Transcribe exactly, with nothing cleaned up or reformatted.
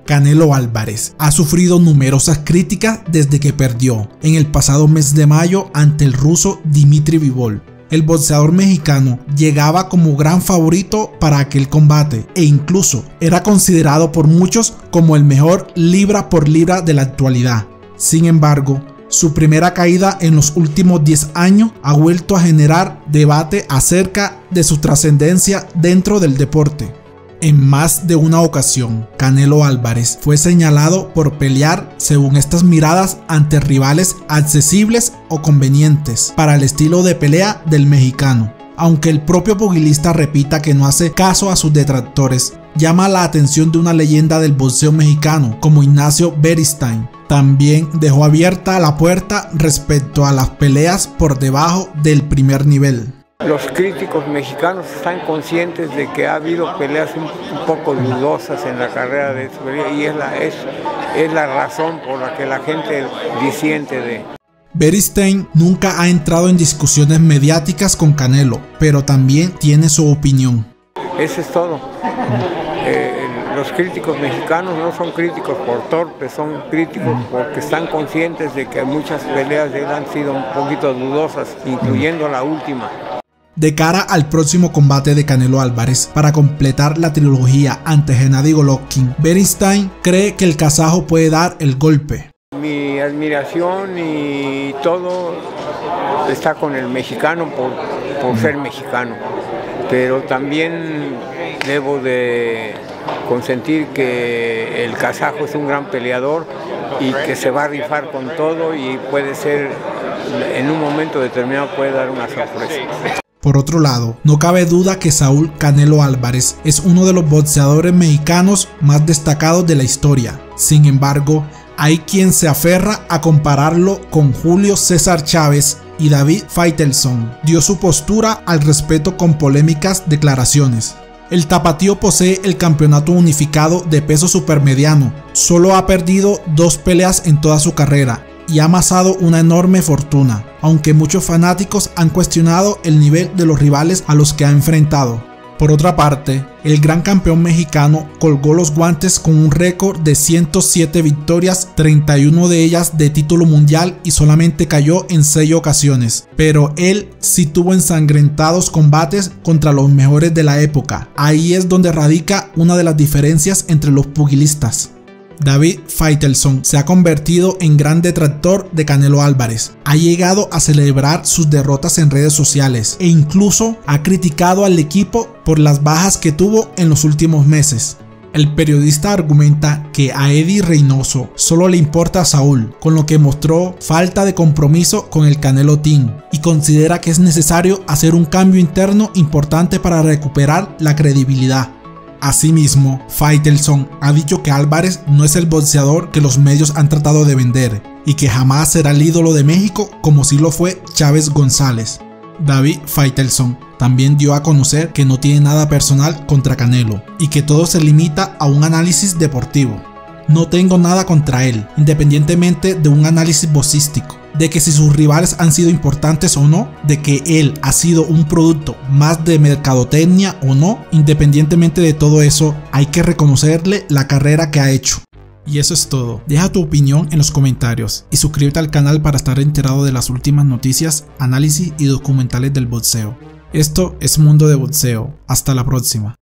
Canelo Álvarez ha sufrido numerosas críticas desde que perdió en el pasado mes de mayo ante el ruso Dmitry Bivol. El boxeador mexicano llegaba como gran favorito para aquel combate e incluso era considerado por muchos como el mejor libra por libra de la actualidad. Sin embargo, su primera caída en los últimos diez años ha vuelto a generar debate acerca de su trascendencia dentro del deporte. En más de una ocasión, Canelo Álvarez fue señalado por pelear según estas miradas ante rivales accesibles o convenientes para el estilo de pelea del mexicano. Aunque el propio pugilista repita que no hace caso a sus detractores, llama la atención de una leyenda del boxeo mexicano como Ignacio Beristain. También dejó abierta la puerta respecto a las peleas por debajo del primer nivel. Los críticos mexicanos están conscientes de que ha habido peleas un, un poco dudosas en la carrera de su pelea y es la, es, es la razón por la que la gente disiente de... Beristain nunca ha entrado en discusiones mediáticas con Canelo, pero también tiene su opinión. Eso es todo. Eh, los críticos mexicanos no son críticos por torpes, son críticos porque están conscientes de que muchas peleas de él han sido un poquito dudosas, incluyendo la última. De cara al próximo combate de Canelo Álvarez para completar la trilogía ante Gennady Golovkin, Beristain cree que el kazajo puede dar el golpe. Mi admiración y todo está con el mexicano por, por ser mexicano, pero también debo de consentir que el kazajo es un gran peleador y que se va a rifar con todo y puede ser, en un momento determinado puede dar una sorpresa. Por otro lado, no cabe duda que Saúl Canelo Álvarez es uno de los boxeadores mexicanos más destacados de la historia. Sin embargo, hay quien se aferra a compararlo con Julio César Chávez y David Faitelson. Dio su postura al respecto con polémicas declaraciones. El tapatío posee el campeonato unificado de peso supermediano. Solo ha perdido dos peleas en toda su carrera y ha amasado una enorme fortuna, aunque muchos fanáticos han cuestionado el nivel de los rivales a los que ha enfrentado. Por otra parte, el gran campeón mexicano colgó los guantes con un récord de ciento siete victorias, treinta y una de ellas de título mundial y solamente cayó en seis ocasiones. Pero él sí tuvo ensangrentados combates contra los mejores de la época. Ahí es donde radica una de las diferencias entre los pugilistas. David Faitelson se ha convertido en gran detractor de Canelo Álvarez. Ha llegado a celebrar sus derrotas en redes sociales e incluso ha criticado al equipo por las bajas que tuvo en los últimos meses. El periodista argumenta que a Eddie Reynoso solo le importa a Saúl, con lo que mostró falta de compromiso con el Canelo Team y considera que es necesario hacer un cambio interno importante para recuperar la credibilidad. Asimismo, Faitelson ha dicho que Álvarez no es el boxeador que los medios han tratado de vender y que jamás será el ídolo de México como sí lo fue Chávez González. David Faitelson también dio a conocer que no tiene nada personal contra Canelo y que todo se limita a un análisis deportivo. No tengo nada contra él, independientemente de un análisis boxístico, de que si sus rivales han sido importantes o no, de que él ha sido un producto más de mercadotecnia o no, independientemente de todo eso, hay que reconocerle la carrera que ha hecho. Y eso es todo. Deja tu opinión en los comentarios y suscríbete al canal para estar enterado de las últimas noticias, análisis y documentales del boxeo. Esto es Mundo de Boxeo. Hasta la próxima.